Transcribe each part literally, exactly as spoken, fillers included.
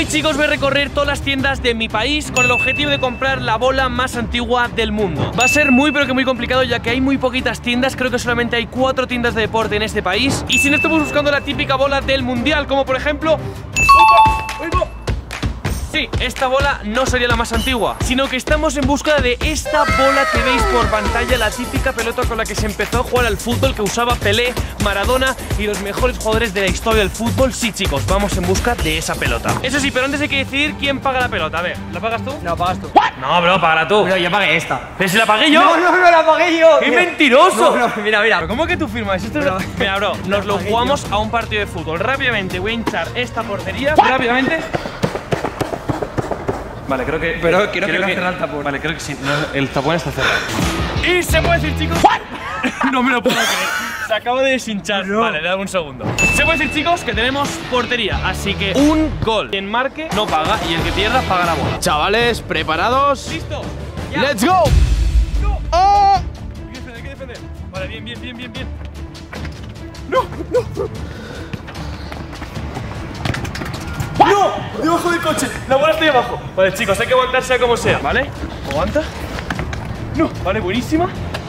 Hoy, chicos, voy a recorrer todas las tiendas de mi país con el objetivo de comprar la bola más antigua del mundo. Va a ser muy pero que muy complicado, ya que hay muy poquitas tiendas. Creo que solamente hay cuatro tiendas de deporte en este país. Y si no, estamos buscando la típica bola del mundial, como por ejemplo... ¡Opa! ¡Opa! Sí, esta bola no sería la más antigua, sino que estamos en búsqueda de esta bola que veis por pantalla, la típica pelota con la que se empezó a jugar al fútbol, que usaba Pelé, Maradona y los mejores jugadores de la historia del fútbol. Sí, chicos, vamos en busca de esa pelota. Eso sí, pero antes hay que decidir quién paga la pelota. A ver, ¿la pagas tú? No, pagas tú. ¿What? No, bro, págala tú. Pero yo pagué esta. ¿Pero si la pagué yo? No, no, no la pagué yo. ¡Qué mentiroso! No, no, mira, mira. ¿Pero cómo que tú firmas? Esto Pero, es... Mira, bro, nos lo jugamos a un partido de fútbol. Rápidamente voy a hinchar esta portería. Rápidamente. Vale, creo que... Pero creo, creo que no que... cerrado el tapón. Vale, creo que sí, no, el tapón está cerrado. Y se puede decir, chicos... No me lo puedo creer. Se acaba de deshinchar. No. Vale, dame un segundo. Se puede decir, chicos, que tenemos portería. Así que un gol. Quien marque no paga y el que pierda paga la bola. Chavales, ¿preparados? ¡Listo! Ya. ¡Let's go! ¡No! ¡Oh! Hay que defender, hay que defender. Vale, bien, bien, bien, bien, bien. ¡No! ¡No! ¡No! ¡Debajo del coche! La bola está ahí abajo. Vale, chicos, hay que aguantar sea como sea, ¿vale? ¿Aguanta? ¡No! Vale, buenísima.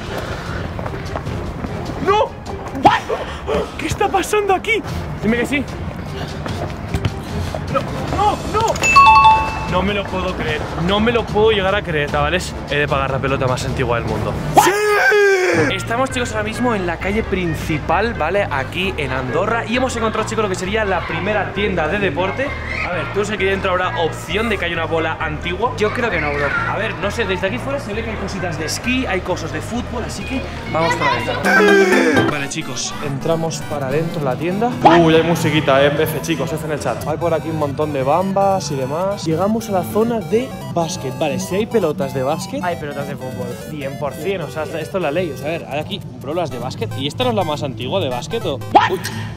¡No! ¿Qué está pasando aquí? Dime que sí. ¡No! ¡No! ¡No! No me lo puedo creer. No me lo puedo llegar a creer, chavales. He de pagar la pelota más antigua del mundo. ¡Sí! Estamos, chicos, ahora mismo en la calle principal, ¿vale? Aquí en Andorra. Y hemos encontrado, chicos, lo que sería la primera tienda de deporte. A ver, ¿tú sabes que dentro habrá opción de que haya una bola antigua? Yo creo que no, bro. A ver, no sé, desde aquí fuera se ve que hay cositas de esquí, hay cosas de fútbol, así que vamos para adentro. Vale, chicos, entramos para adentro de la tienda. Uy, hay musiquita, eh, F, chicos, F en el chat. Hay por aquí un montón de bambas y demás. Llegamos a la zona de básquet. Vale, si hay pelotas de básquet, hay pelotas de fútbol. cien por cien, o sea, esto es la ley. O sea, a ver, hay aquí bolas de básquet. ¿Y esta no es la más antigua de básquet o...? Uy.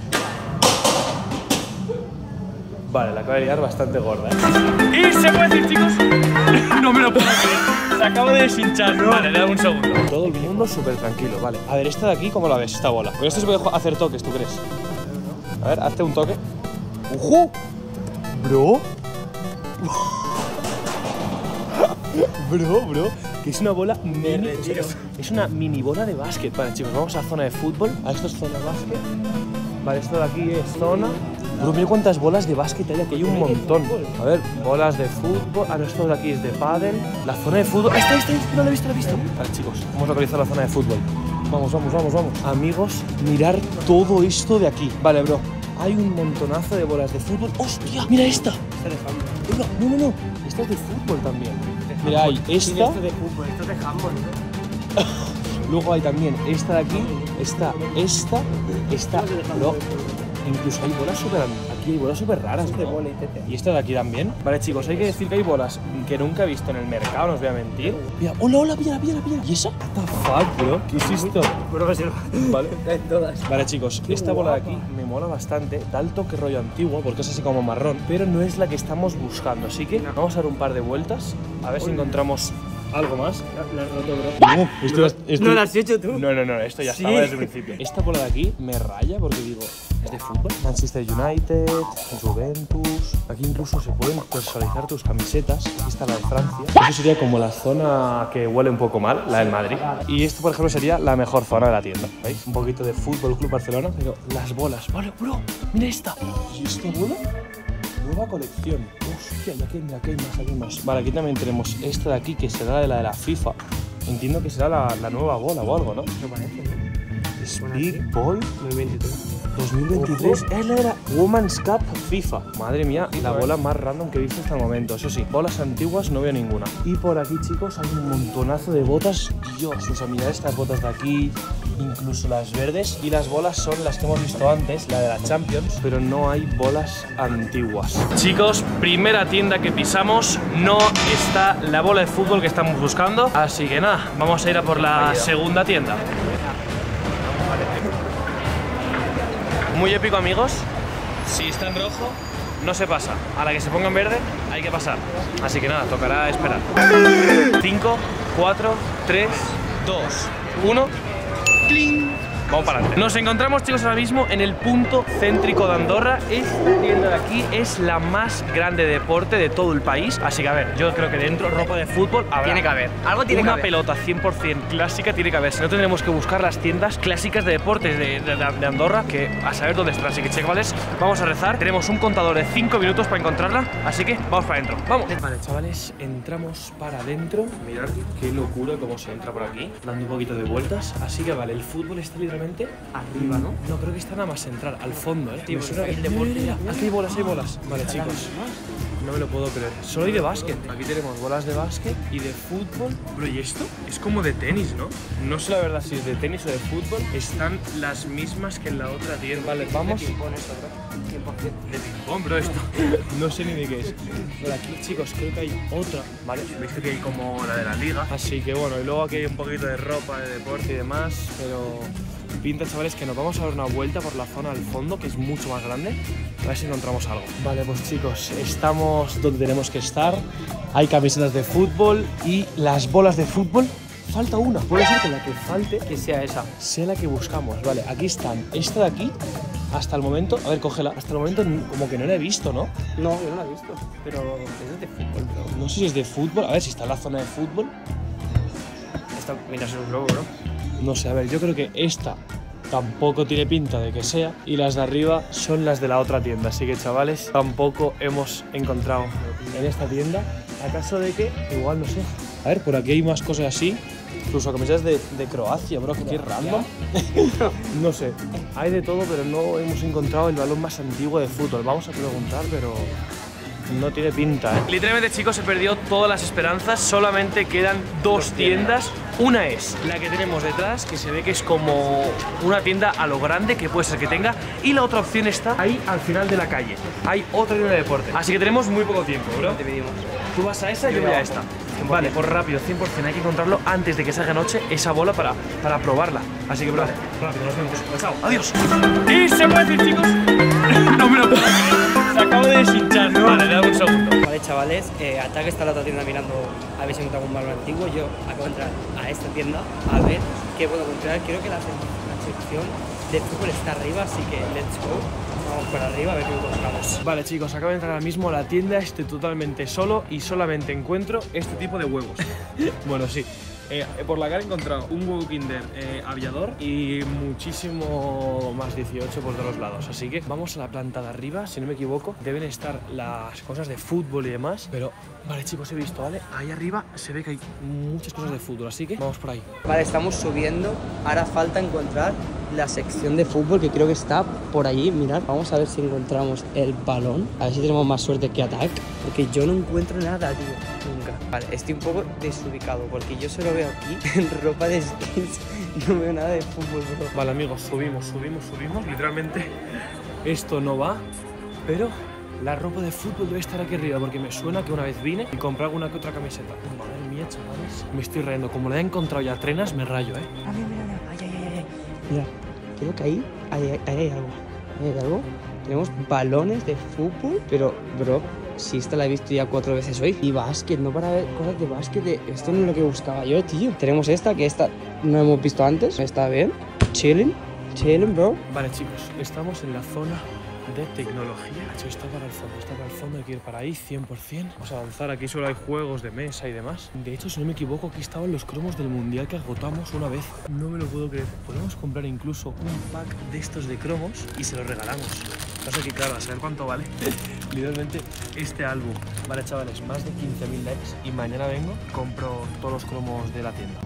Vale, la acabo de liar bastante gorda, ¿eh? Y se puede decir, chicos, no me lo puedo creer. Se acaba de deshinchar. No. Vale, le da un segundo. Todo el mundo súper tranquilo, vale. A ver, esta de aquí, ¿cómo la ves, esta bola? Porque esto se puede hacer toques, ¿tú crees? A ver, hazte un toque. ¡Ojo! Bro. Bro, bro, que es una bola mini, es una mini bola de básquet. Vale, chicos, vamos a la zona de fútbol. A esto es zona de básquet. Vale, esto de aquí es zona. Bro, mira cuántas bolas de básquet hay aquí, hay un montón. A ver, bolas de fútbol. Ah, no, esto de aquí es de pádel. La zona de fútbol. Ahí está, ahí está, ahí está, no la he visto, no la he visto. Vale, chicos, vamos a localizar la zona de fútbol. Vamos, vamos, vamos, vamos. Amigos, mirar todo esto de aquí. Vale, bro, hay un montonazo de bolas de fútbol. ¡Hostia! Mira esta. No, no, no, esta es de fútbol también. Mira, hay esta. Esto de fútbol, esto es de handball, ¿no? Luego hay también esta de aquí, está esta, esta, bro. Incluso hay bolas súper, aquí hay bolas súper raras, bro. Y esta de aquí también. Vale, chicos, hay que decir que hay bolas que nunca he visto en el mercado, no os voy a mentir. Mira, hola, hola, mira, mira, mira. ¿Y esa? What the fuck, bro? ¿Qué es esto? Bro, que vale. En todas. Vale, chicos, esta bola de aquí me mola bastante. Da el toque rollo antiguo, porque es así como marrón, pero no es la que estamos buscando. Así que vamos a dar un par de vueltas, a ver si encontramos algo más. La has roto, bro. No, esto, esto, ¿No lo has hecho tú? No, no, no, esto ya ¿Sí? estaba desde el principio. Esta bola de aquí me raya porque digo, es de fútbol. Manchester United, Juventus. Aquí incluso se pueden personalizar tus camisetas. Aquí está la de Francia. Eso sería como la zona que huele un poco mal, la del Madrid. Y esto, por ejemplo, sería la mejor zona de la tienda. ¿Veis? Un poquito de Fútbol Club Barcelona, pero las bolas. Vale, bro, mira esta. ¿Y esta bola? Nueva colección. Hostia, ya que mira, aquí hay más, aquí hay más. Vale, aquí también tenemos esta de aquí, que será de la de la FIFA. Entiendo que será la, la nueva bola o algo, ¿no? No parece. Speed Ball dos mil veintitrés. dos mil veintitrés. Es la de la Women's Cup FIFA. Madre mía, la bola más random que he visto hasta el momento. Eso sí, bolas antiguas no veo ninguna. Y por aquí, chicos, hay un montonazo de botas. Dios, o sea, mirad estas botas de aquí, incluso las verdes. Y las bolas son las que hemos visto antes, la de la Champions, pero no hay bolas antiguas. Chicos, primera tienda que pisamos, no está la bola de fútbol que estamos buscando. Así que nada, vamos a ir a por la segunda tienda. Muy épico, amigos. Si está en rojo, no se pasa. A la que se ponga en verde, hay que pasar. Así que nada, tocará esperar. cinco, cuatro, tres, dos, uno. ¡Cling! vamos para adelante. Nos encontramos, chicos, ahora mismo en el punto céntrico de Andorra. Esta tienda de aquí es la más grande de deporte de todo el país. Así que, a ver, yo creo que dentro ropa de fútbol habrá. Tiene que haber, algo tiene que una haber. pelota cien por cien clásica tiene que haber. Si no, tendremos que buscar las tiendas clásicas de deportes de, de, de Andorra, que a saber dónde están. Así que, chavales, vamos a rezar. Tenemos un contador de cinco minutos para encontrarla, así que vamos para adentro. Vamos. Vale, chavales, entramos para adentro. Mirad qué locura cómo se entra por aquí, dando un poquito de vueltas. Así que, vale, el fútbol está literalmente arriba, ¿no? No, creo que está nada más entrar al fondo, ¿eh? Me suena el deporte. Mira, mira, aquí hay bolas, hay bolas. Vale, chicos, no me lo puedo creer. Solo hay de básquet. Aquí tenemos bolas de básquet y de fútbol. Pero ¿y esto? Es como de tenis, ¿no? No sé la verdad si es de tenis o de fútbol. Están las mismas que en la otra tienda. Vale, vamos. De ping-pong esto, bro. cien por cien. De ping-pong, bro, esto. No sé ni de qué es. Por aquí, chicos, creo que hay otra. Vale, veis que aquí hay como la de la liga. Así que bueno, y luego aquí hay un poquito de ropa, de deporte y demás. Pero pinta, chavales, que nos vamos a dar una vuelta por la zona al fondo, que es mucho más grande. A ver si encontramos algo. Vale, pues chicos, estamos donde tenemos que estar. Hay camisetas de fútbol y las bolas de fútbol. Falta una. Puede ser que la que falte Que sea esa. sea la que buscamos. Vale, aquí están. Esta de aquí, hasta el momento... A ver, cógela. Hasta el momento como que no la he visto, ¿no? No, yo no la he visto. Pero es de fútbol, bro. No sé si es de fútbol. A ver si está en la zona de fútbol. Esta viene a ser un globo, bro. No sé, a ver, yo creo que esta tampoco tiene pinta de que sea. Y las de arriba son las de la otra tienda. Así que, chavales, tampoco hemos encontrado en esta tienda. ¿Acaso de que? Igual, no sé. A ver, por aquí hay más cosas así. Incluso camisetas de, de Croacia, bro, que qué random. No sé, hay de todo, pero no hemos encontrado el balón más antiguo de fútbol. Vamos a preguntar, pero no tiene pinta, ¿eh? Literalmente, chicos, se perdió todas las esperanzas. Solamente quedan dos tiendas. Una es la que tenemos detrás, que se ve que es como una tienda a lo grande, que puede ser que tenga. Y la otra opción está ahí al final de la calle. Hay otra tienda de deporte. Así que tenemos muy poco tiempo, bro. Te pedimos. Tú vas a esa y yo voy a esta. Vale, por rápido, cien por cien, hay que encontrarlo antes de que salga noche esa bola para, para probarla. Así que, bro, rápido, nos vemos. Chao, adiós. Y se puede decir, chicos. No me lo puedo. Se acabo de deshinchar. Vale, dame un segundo. Vale, chavales, eh, Attack está en la otra tienda mirando a ver si encuentra algún balón antiguo. Yo acabo de entrar a esta tienda a ver qué puedo encontrar. Creo que la, la sección de fútbol está arriba, así que let's go. Vamos por arriba a ver qué encontramos. Vale, chicos, acabo de entrar ahora mismo a la tienda. Estoy totalmente solo y solamente encuentro este tipo de huevos. Bueno, sí. Eh, por la cara he encontrado un huevo Kinder eh, aviador y muchísimo más dieciocho por todos los lados. Así que vamos a la planta de arriba, si no me equivoco. Deben estar las cosas de fútbol y demás. Pero, vale, chicos, he visto, ¿vale? Ahí arriba se ve que hay muchas cosas de fútbol, así que vamos por ahí. Vale, estamos subiendo. Ahora falta encontrar la sección de fútbol, que creo que está por allí. Mirad, vamos a ver si encontramos el balón. A ver si tenemos más suerte que Attack, porque yo no encuentro nada, tío. Nunca. Vale, estoy un poco desubicado, porque yo solo veo aquí en ropa de skins. No veo nada de fútbol, bro. Vale, amigos, subimos, subimos, subimos. Literalmente esto no va, pero la ropa de fútbol debe estar aquí arriba, porque me suena que una vez vine y compré alguna que otra camiseta. Madre mía, chavales, me estoy rayando. Como le he encontrado ya trenas, me rayo, ¿eh? Ah, mira, mira, mira. Ay, ay, ay, ay. Mira, creo que ahí, ahí, ahí, ahí hay algo. Ahí hay algo. Tenemos balones de fútbol, pero, bro, si esta la he visto ya cuatro veces hoy. Y básquet, no para ver cosas de básquet. De... Esto no es lo que buscaba yo, tío. Tenemos esta, que esta no hemos visto antes. Está bien. Chilling. Chilling, bro. Vale, chicos, estamos en la zona de tecnología. Esto está para el fondo, está para el fondo. Hay que ir para ahí, cien por cien. Vamos a avanzar. Aquí solo hay juegos de mesa y demás. De hecho, si no me equivoco, aquí estaban los cromos del mundial que agotamos una vez. No me lo puedo creer. Podemos comprar incluso un pack de estos de cromos y se los regalamos. Pasa que, claro, a saber cuánto vale literalmente este álbum. Vale, chavales, más de quince mil likes y mañana vengo y compro todos los cromos de la tienda.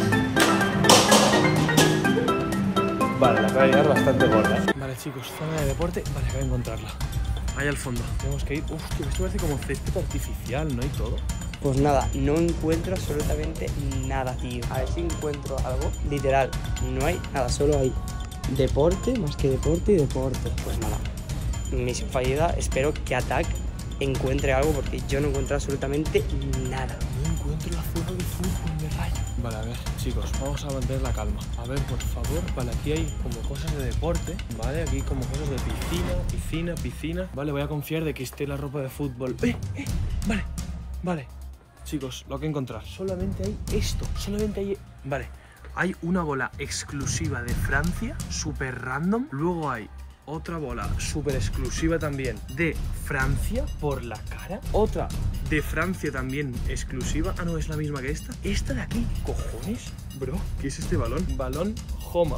Vale, la acabo de llevar bastante gorda. Vale, chicos, zona de deporte. Vale, acabo de encontrarla. Ahí al fondo. Tenemos que ir. Hostia, esto parece como césped artificial, ¿no? Y todo. Pues nada, no encuentro absolutamente nada, tío. A ver si encuentro algo. Literal, no hay nada, solo hay deporte, más que deporte y deporte. Pues nada, misión fallida. Espero que Attack encuentre algo, porque yo no encuentro absolutamente nada. No encuentro la zona de fútbol, de rayo. Vale, a ver, chicos, vamos a mantener la calma. A ver, por favor. Vale, aquí hay como cosas de deporte. Vale, aquí como cosas de piscina, piscina, piscina. Vale, voy a confiar de que esté la ropa de fútbol. ¡Eh, eh! Vale, vale. Chicos, lo que encontrar. Solamente hay esto. Solamente hay... Vale. hay una bola exclusiva de Francia, súper random. Luego hay otra bola súper exclusiva también de Francia por la cara. Otra de Francia también exclusiva. Ah, no, es la misma que esta. Esta de aquí, cojones, bro. ¿Qué es este balón? Balón Homa.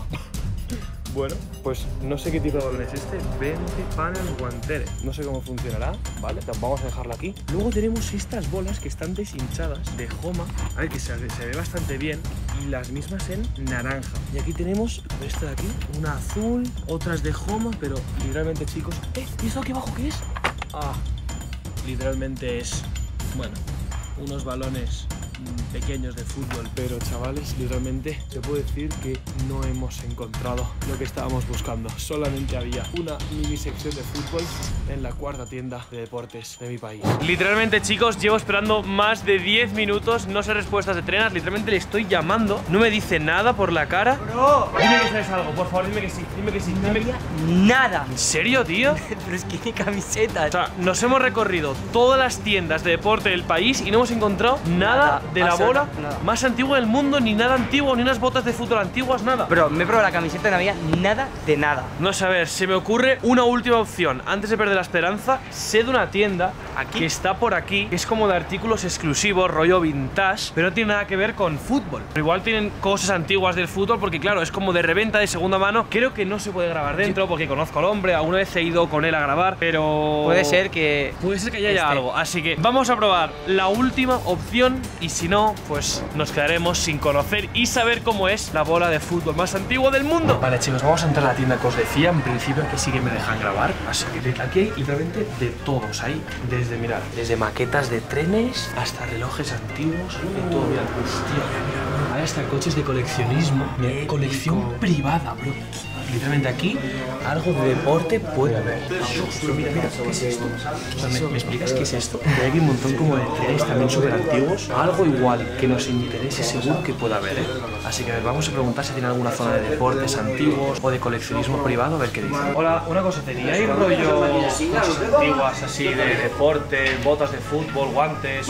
Bueno, pues no sé qué tipo de balón es este. veinte panel guantere. No sé cómo funcionará, ¿vale? Vamos a dejarlo aquí. Luego tenemos estas bolas que están deshinchadas de Homa. A ver, que se, se ve bastante bien. Y las mismas en naranja. Y aquí tenemos esta de aquí, una azul, otras de Homa, pero literalmente, chicos... ¿Eh? ¿Y esto aquí abajo qué es? Ah, literalmente es... Bueno, unos balones pequeños de fútbol, pero chavales, literalmente te puedo decir que no hemos encontrado lo que estábamos buscando. Solamente había una mini sección de fútbol en la cuarta tienda de deportes de mi país. Literalmente, chicos, llevo esperando más de diez minutos, no sé respuestas de trenas, literalmente le estoy llamando, no me dice nada por la cara. Bro, Dime que sabes algo, por favor, dime que sí, dime que sí, no dime que... había nada. ¿En serio, tío? Pero es que ni camisetas. O sea, nos hemos recorrido todas las tiendas de deporte del país y no hemos encontrado nada, Nada, de la bola nada. más antigua del mundo, ni nada antiguo, ni unas botas de fútbol antiguas, nada. Bro, me he probado la camiseta y no había nada de nada. No sé, a ver, se me ocurre una última opción. Antes de perder la esperanza, sé de una tienda ¿Aquí? que está por aquí, que es como de artículos exclusivos, rollo vintage, pero no tiene nada que ver con fútbol. Pero igual tienen cosas antiguas del fútbol, porque claro, es como de reventa de segunda mano. Creo que no se puede grabar dentro, porque conozco al hombre, alguna vez he ido con él a grabar, pero... Puede ser que... Puede ser que haya Este. algo, así que vamos a probar la última opción y si no, pues nos quedaremos sin conocer y saber cómo es la bola de fútbol más antigua del mundo. Vale, chicos, vamos a entrar a la tienda que os decía, en principio que sí que me dejan grabar, así que aquí hay literalmente de todos, hay desde, mirad, desde maquetas de trenes hasta relojes antiguos, de todo, mirad, hostia, mirad, ahí hasta coches de coleccionismo, mirad, colección privada, bro. Literalmente aquí algo de deporte puede haber. Pero mira, mira, ¿qué es esto? O sea, ¿me, ¿me explicas qué es esto? Hay aquí un montón como de trenes también súper antiguos. Algo igual que nos interese seguro que puede haber, ¿eh? Así que a ver, vamos a preguntar si tiene alguna zona de deportes antiguos o de coleccionismo privado, a ver qué dice. Hola, una cosa, ¿teníais rollo cosas antiguas así de deporte, botas de fútbol, guantes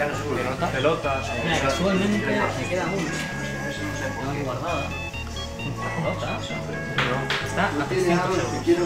o pelotas? Mira, casualmente me queda una. Tengo guardada. Pelota. Está a trescientos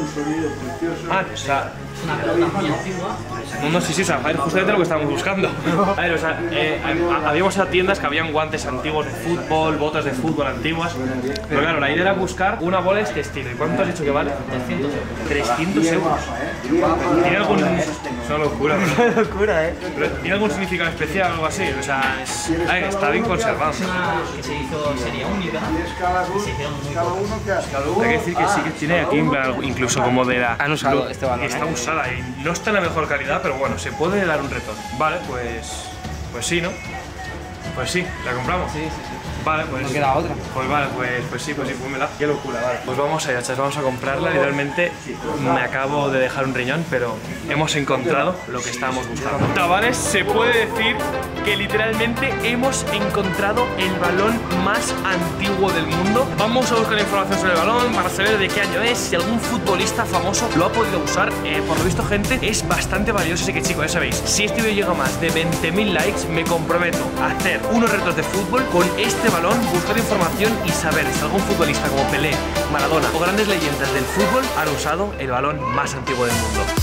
euros. Ah, o sea, Es una pelota muy antigua. no, no, sí, sí, o sea, a ver, justamente lo que estábamos buscando. A ver, o sea, eh, habíamos a tiendas que habían guantes antiguos de fútbol, botas de fútbol antiguas. Pero claro, la idea era buscar una bola de este estilo. ¿Y cuánto has dicho que vale? trescientos euros. trescientos euros. ¿Tiene algún...? Es una locura, ¿no? locura, ¿eh? Pero ¿tiene algún significado especial o algo así? O sea, es... a ver, está bien conservado. Es una que se hizo serie única. Y se hicieron muy pocas. Hay que decir que sí que tiene aquí en plan, incluso como de la... Han usado este balón, Está ¿eh? usada y no está en la mejor calidad, pero bueno, se puede dar un retorno. Vale, pues... Pues sí, ¿no? Pues sí, la compramos. Sí, sí, sí. Vale, pues... No queda otra. Pues vale, pues, pues sí, pues sí, pónmela. Qué locura, vale. Pues vamos allá, chas, vamos a comprarla. Literalmente me acabo de dejar un riñón, pero hemos encontrado lo que estábamos buscando. Chavales, se puede decir que literalmente hemos encontrado el balón más antiguo del mundo. Vamos a buscar información sobre el balón para saber de qué año es, si algún futbolista famoso lo ha podido usar. Eh, por lo visto, gente, es bastante valioso, así que chicos, ya sabéis, si este vídeo llega a más de veinte mil likes, me comprometo a hacer unos retos de fútbol con este balón, buscar información y saber si algún futbolista como Pelé, Maradona o grandes leyendas del fútbol han usado el balón más antiguo del mundo.